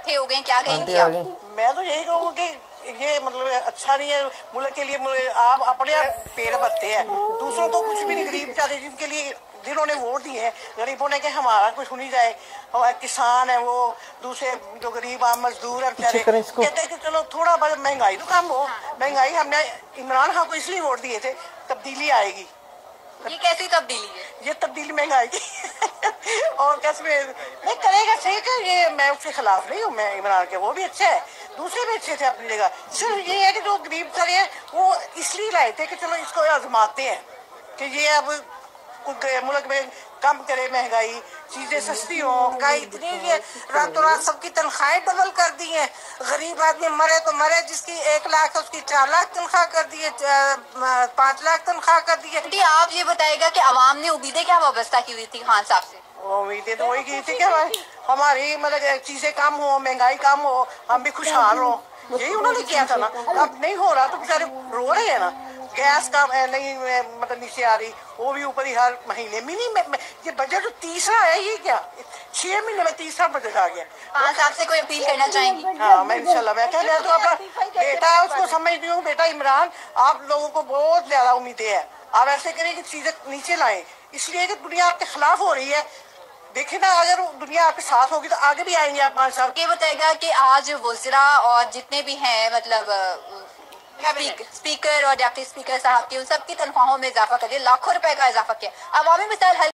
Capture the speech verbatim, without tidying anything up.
इकट्ठे हो गए, क्या कहेंगे आप? मैं तो यही कहूँगा कि ये मतलब अच्छा नहीं है मुल्क के लिए। आप अपने आप पेड़ भरते हैं, दूसरों तो कुछ भी नहीं। गरीब जाते जिनके लिए जिन्होंने वोट दिए हैं, गरीबों ने कि हमारा कुछ सुनी जाए। और किसान है वो, दूसरे जो गरीब आम मजदूर है बेचारे, कहते हैं कि चलो थोड़ा बहुत महंगाई तो कम हो। महंगाई हमने इमरान खान को इसलिए वोट दिए थे, तब्दीली आएगी। ये कैसी तब्दीली है? ये तब्दीली महंगाई की और कैसे नहीं करेगा सही का। ये मैं उसके खिलाफ नहीं हूँ, मैं इमरान के वो भी अच्छे है, दूसरे भी अच्छे थे अपनी जगह। सिर्फ ये है कि जो गरीब सारे हैं वो इसलिए लाए थे कि चलो इसको आजमाते हैं कि ये अब मुल्क में कम करे महंगाई, चीजें सस्ती हो। महंगाई इतनी रातों रात सबकी तनख्वाहें डबल कर दी है। गरीब आदमी मरे तो मरे, जिसकी एक लाख है उसकी चार लाख तनख्वाह कर दी है, पाँच लाख तनख्वाह कर दी है। आप ये बताएगा कि अवाम ने उम्मीदें क्या वाबस्ता की हुई थी खान साहब से? उम्मीदें तो वही की थी कि हमारी मतलब चीजें कम हो, महंगाई कम हो, हम भी खुशहाल हो। यही उन्होंने किया था ना। अब नहीं हो रहा तो बेचारे रो रहे हैं ना। गैस का नहीं मतलब नीचे आ रही, वो भी ऊपर ही हर महीने मिनी में। ये बजट जो तीसरा है, ये क्या छह महीने में तीसरा बजट आ गया। खान साहब से कोई अपील करना चाहेंगी? हाँ, मैं इंशाल्लाह मैं कह तो अपना बेटा है उसको समझती हूँ। बेटा इमरान, आप लोगों को बहुत ज्यादा उम्मीदें हैं, आप ऐसे करें कि चीजें नीचे लाएं, इसलिए कि दुनिया आपके खिलाफ हो रही है। देखिए ना, अगर दुनिया आपके साथ होगी तो आगे भी आएंगे आप पाँच साल। ये बताएगा कि आज वज़रा और जितने भी हैं मतलब स्पीकर और डिप्टी स्पीकर साहब की, उन सबकी तनख्वाहों में इजाफा कर दिया, लाखों रुपए का इजाफा किया। अवामी मिसाल